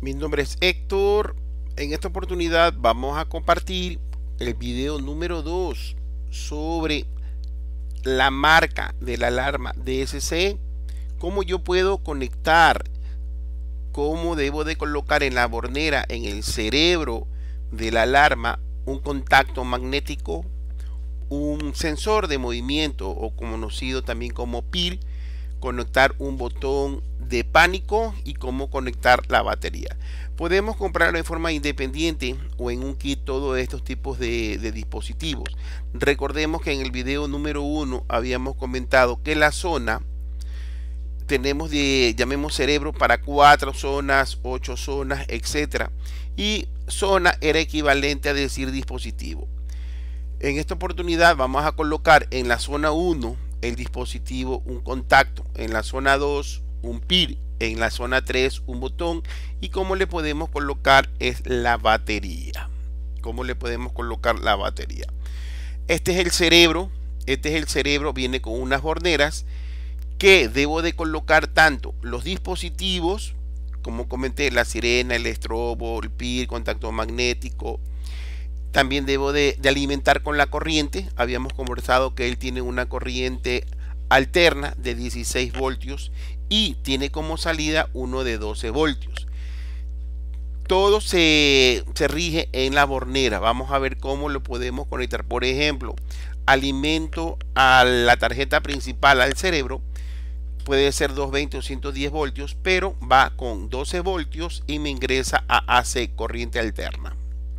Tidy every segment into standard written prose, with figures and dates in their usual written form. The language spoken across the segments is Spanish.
Mi nombre es Héctor. En esta oportunidad vamos a compartir el video número 2 sobre la marca de la alarma DSC, cómo yo puedo conectar, cómo debo de colocar en la bornera, en el cerebro de la alarma, un contacto magnético, un sensor de movimiento o conocido también como PIR, conectar un botón de pánico y cómo conectar la batería. Podemos comprarlo en forma independiente o en un kit todos estos tipos de dispositivos. Recordemos que en el video número 1 habíamos comentado que la zona tenemos llamemos cerebro para 4 zonas, 8 zonas, etcétera, y zona era equivalente a decir dispositivo. En esta oportunidad vamos a colocar en la zona 1 el dispositivo, un contacto, en la zona 2 un PIR, en la zona 3 un botón, y cómo le podemos colocar es la batería. ¿Cómo le podemos colocar la batería? Este es el cerebro, viene con unas borneras que debo de colocar tanto los dispositivos, como comenté, la sirena, el estrobo, el PIR, contacto magnético. También debo de alimentar con la corriente. Habíamos conversado que él tiene una corriente alterna de 16 voltios y tiene como salida uno de 12 voltios. Todo se rige en la bornera. Vamos a ver cómo lo podemos conectar. Por ejemplo, alimento a la tarjeta principal al cerebro. Puede ser 220 o 110 voltios, pero va con 12 voltios y me ingresa a AC, corriente alterna.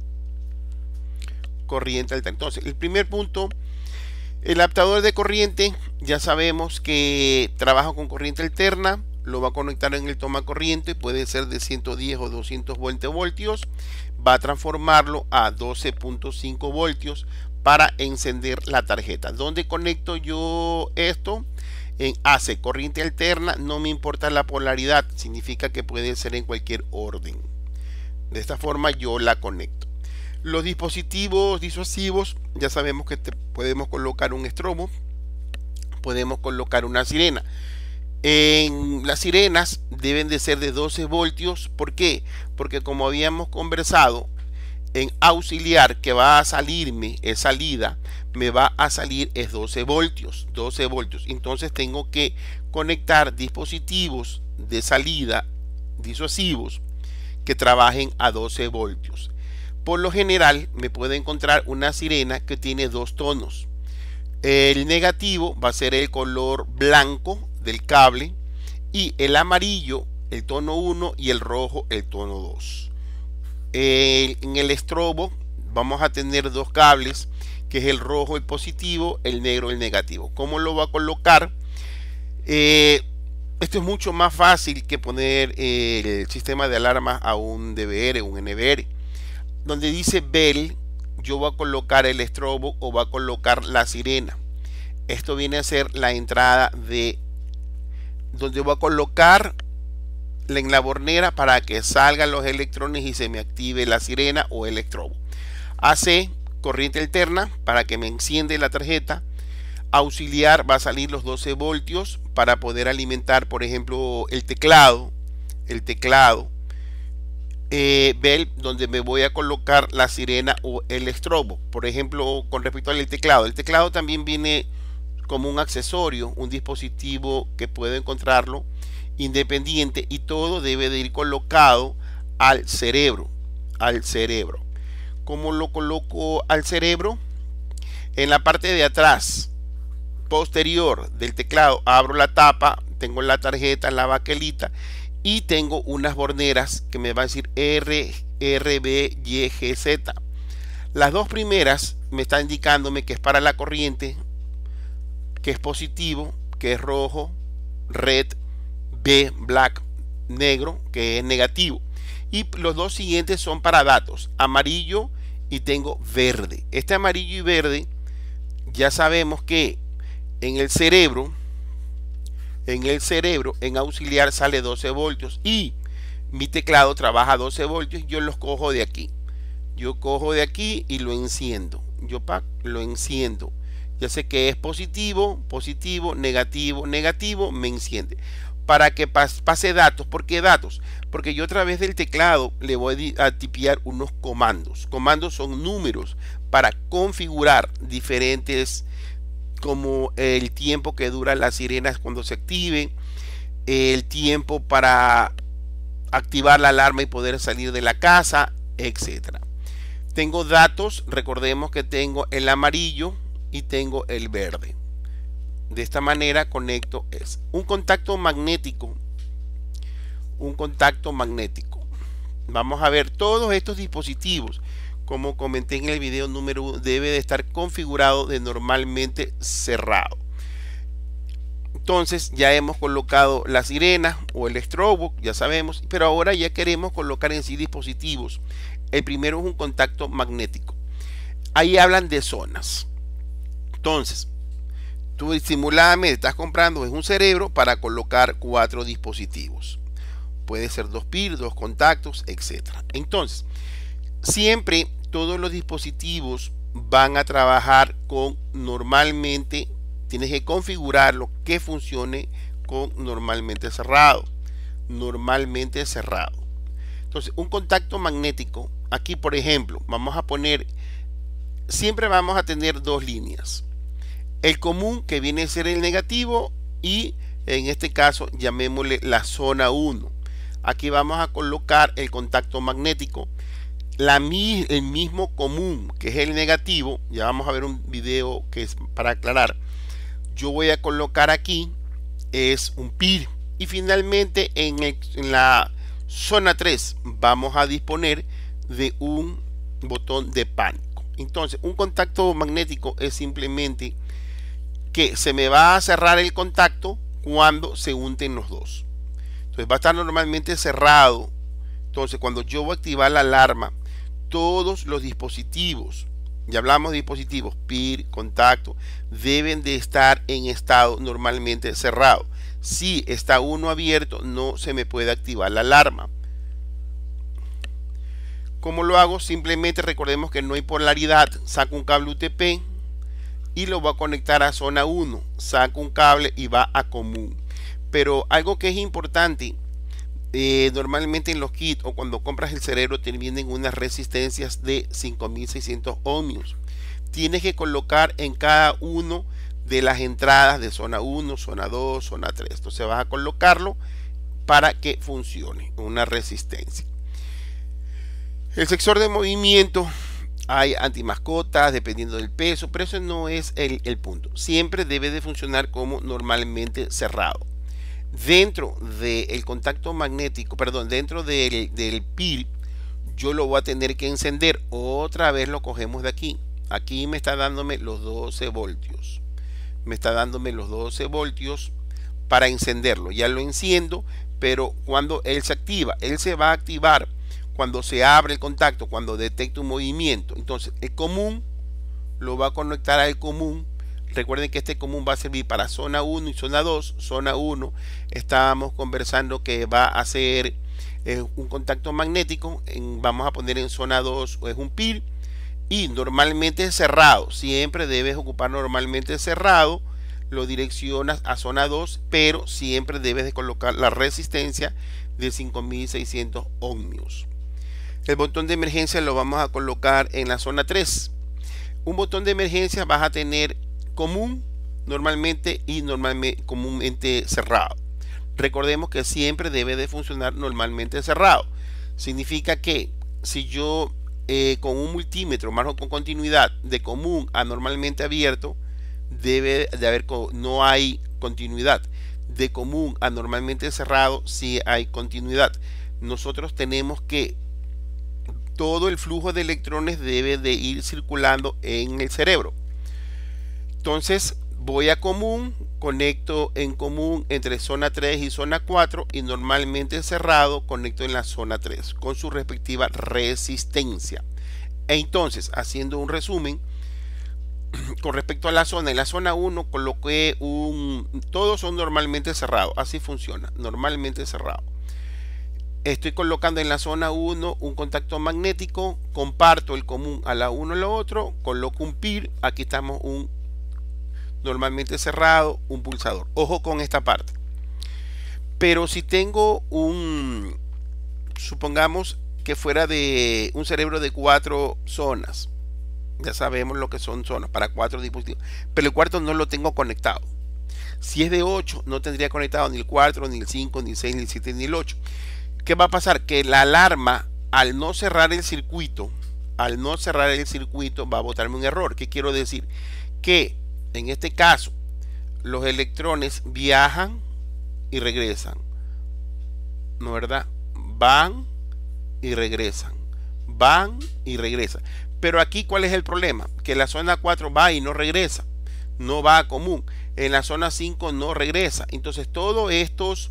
Entonces, el primer punto, el adaptador de corriente, ya sabemos que trabaja con corriente alterna, lo va a conectar en el toma corriente, puede ser de 110 o 220 voltios, va a transformarlo a 12.5 voltios para encender la tarjeta. ¿Dónde conecto yo esto? En AC, corriente alterna, no me importa la polaridad, significa que puede ser en cualquier orden. De esta forma yo la conecto. Los dispositivos disuasivos, ya sabemos que podemos colocar un estrobo, podemos colocar una sirena. En las sirenas deben de ser de 12 voltios. ¿Por qué? Porque como habíamos conversado, en auxiliar que va a salirme es salida, me va a salir es 12 voltios. Entonces tengo que conectar dispositivos de salida disuasivos que trabajen a 12 voltios. Por lo general me puedo encontrar una sirena que tiene dos tonos. El negativo va a ser el color blanco del cable y el amarillo el tono 1 y el rojo el tono 2. En el estrobo vamos a tener dos cables, que es el rojo el positivo, el negro el negativo. ¿Cómo lo va a colocar? Esto es mucho más fácil que poner el sistema de alarma a un DVR, un NVR. Donde dice Bell, yo voy a colocar el estrobo o voy a colocar la sirena. Esto viene a ser la entrada de donde voy a colocar en la bornera para que salgan los electrones y se me active la sirena o el estrobo. AC, corriente alterna, para que me enciende la tarjeta. Auxiliar, va a salir los 12 voltios para poder alimentar, por ejemplo, el teclado. Bell, donde me voy a colocar la sirena o el estrobo. Por ejemplo, con respecto al teclado, el teclado también viene como un accesorio, un dispositivo que puedo encontrarlo independiente, y todo debe de ir colocado al cerebro. ¿Cómo lo coloco al cerebro? En la parte de atrás posterior del teclado abro la tapa, tengo la tarjeta, la baquelita, y tengo unas borneras que me va a decir R, B, Y, G, Z. Las dos primeras me están indicándome que es para la corriente, que es positivo, que es rojo, red, B, black, negro, que es negativo. Y los dos siguientes son para datos, amarillo y tengo verde. Este amarillo y verde, ya sabemos que en el cerebro, en auxiliar sale 12 voltios y mi teclado trabaja 12 voltios. Yo los cojo de aquí. Yo cojo de aquí y lo enciendo. Lo enciendo. Ya sé que es positivo, negativo, me enciende. para que pase datos. ¿Por qué datos? Porque yo a través del teclado le voy a tipear unos comandos. Comandos son números para configurar diferentes, como el tiempo que dura las sirenas cuando se active, el tiempo para activar la alarma y poder salir de la casa, etcétera. Tengo datos, recordemos que tengo el amarillo y tengo el verde. De esta manera conecto un contacto magnético. Un contacto magnético. Vamos a ver todos estos dispositivos. Como comenté en el video número 1, debe de estar configurado de normalmente cerrado. Entonces ya hemos colocado la sirena o el strobo, ya sabemos, pero ahora ya queremos colocar en sí dispositivos. El primero es un contacto magnético. Ahí hablan de zonas. Entonces, tú simuladamente estás comprando un cerebro para colocar 4 dispositivos. Puede ser 2 PIR, 2 contactos, etc. Entonces, siempre todos los dispositivos van a trabajar con normalmente. Tienes que configurarlo que funcione con normalmente cerrado. Normalmente cerrado. Entonces, un contacto magnético. Aquí, por ejemplo, vamos a poner. Siempre vamos a tener 2 líneas. El común, que viene a ser el negativo, y en este caso llamémosle la zona 1. Aquí vamos a colocar el contacto magnético. El mismo común, que es el negativo. Ya vamos a ver un video que es para aclarar. Yo voy a colocar aquí es un PIR, y finalmente en la zona 3 vamos a disponer de un botón de pánico. Entonces, un contacto magnético es simplemente que se me va a cerrar el contacto cuando se unten los dos. Entonces va a estar normalmente cerrado. Entonces, cuando yo voy a activar la alarma, todos los dispositivos, ya hablamos de dispositivos, PIR, contacto, deben de estar en estado normalmente cerrado. Si está uno abierto, no se me puede activar la alarma. ¿Cómo lo hago? Simplemente recordemos que no hay polaridad. Saco un cable UTP y lo voy a conectar a zona 1. Saco un cable y va a común. Pero algo que es importante, normalmente en los kits o cuando compras el cerebro te vienen unas resistencias de 5600 ohmios. Tienes que colocar en cada uno de las entradas de zona 1, zona 2, zona 3. Entonces vas a colocarlo para que funcione una resistencia. El sensor de movimiento, hay antimascotas dependiendo del peso, pero eso no es el punto. Siempre debe de funcionar como normalmente cerrado. Dentro del contacto magnético, perdón, dentro del PIR, yo lo voy a tener que encender. Otra vez lo cogemos de aquí. Aquí me está dándome los 12 voltios. Me está dándome los 12 voltios para encenderlo. Ya lo enciendo, pero cuando él se activa, él se va a activar cuando se abre el contacto, cuando detecta un movimiento. Entonces, el común lo va a conectar al común. Recuerden que este común va a servir para zona 1 y zona 2. Zona 1 estábamos conversando que va a ser un contacto magnético. Vamos a poner en zona 2 es un PIR. Y normalmente cerrado. Siempre debes ocupar normalmente cerrado. Lo direccionas a zona 2. Pero siempre debes de colocar la resistencia de 5600 ohmios. El botón de emergencia lo vamos a colocar en la zona 3. Un botón de emergencia vas a tener común normalmente y comúnmente cerrado. Recordemos que siempre debe de funcionar normalmente cerrado. Significa que si yo con un multímetro marco con continuidad de común a normalmente abierto, debe de haber, no hay continuidad. De común a normalmente cerrado sí hay continuidad. Nosotros tenemos que todo el flujo de electrones debe de ir circulando en el cerebro. Entonces voy a común, conecto en común entre zona 3 y zona 4 y normalmente cerrado conecto en la zona 3 con su respectiva resistencia. Entonces, haciendo un resumen con respecto a la zona, en la zona 1 coloqué todos son normalmente cerrados, así funciona, normalmente cerrado. Estoy colocando en la zona 1 un contacto magnético, comparto el común a la 1 y la otro, coloco un PIR, aquí estamos un normalmente cerrado, un pulsador. Ojo con esta parte. Pero si tengo supongamos que fuera de un cerebro de 4 zonas, ya sabemos lo que son zonas para 4 dispositivos, pero el cuarto no lo tengo conectado. Si es de 8, no tendría conectado ni el 4, ni el 5, ni el 6, ni el 7, ni el 8. ¿Qué va a pasar? Que la alarma, al no cerrar el circuito, va a botarme un error. ¿Qué quiero decir? Que en este caso, los electrones viajan y regresan, ¿no verdad? Van y regresan, van y regresan. Pero aquí, ¿cuál es el problema? Que la zona 4 va y no regresa, no va a común. En la zona 5 no regresa. Entonces todos estos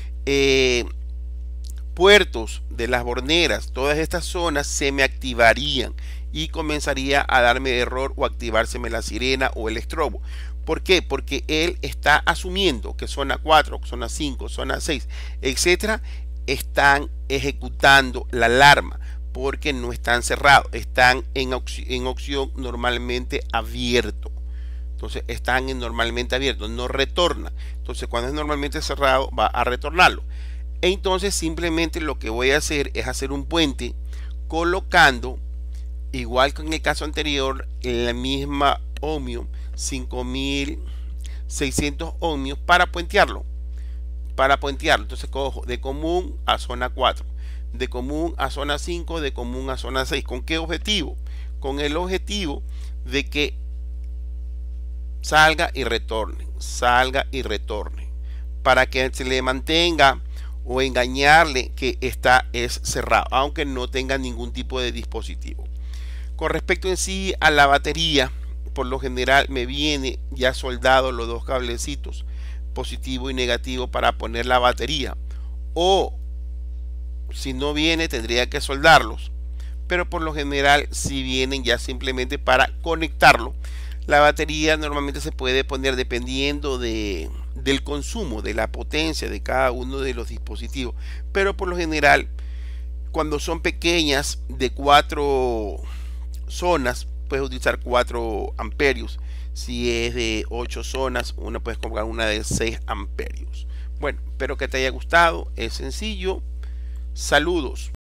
puertos de las borneras, todas estas zonas se me activarían y comenzaría a darme error o activárseme la sirena o el estrobo. ¿Por qué? Porque él está asumiendo que zona 4, zona 5, zona 6, etcétera, están ejecutando la alarma porque no están cerrados, están en opción normalmente abierto. Entonces están en normalmente abierto, no retorna. Entonces cuando es normalmente cerrado va a retornarlo. Entonces simplemente lo que voy a hacer es hacer un puente colocando, igual que en el caso anterior, la misma ohmio 5600 ohmios para puentearlo. Entonces cojo de común a zona 4, de común a zona 5, de común a zona 6. ¿Con qué objetivo? Con el objetivo de que salga y retorne, para que se le mantenga o engañarle que esta es cerrada, aunque no tenga ningún tipo de dispositivo. Con respecto en sí a la batería, por lo general me viene ya soldado los dos cablecitos, positivo y negativo, para poner la batería, o si no viene tendría que soldarlos, pero por lo general si vienen ya simplemente para conectarlo. La batería normalmente se puede poner dependiendo del consumo, de la potencia de cada uno de los dispositivos, pero por lo general cuando son pequeñas de 4 zonas puedes utilizar 4 amperios. Si es de 8 zonas, puedes comprar una de 6 amperios. Bueno, espero que te haya gustado, es sencillo. Saludos.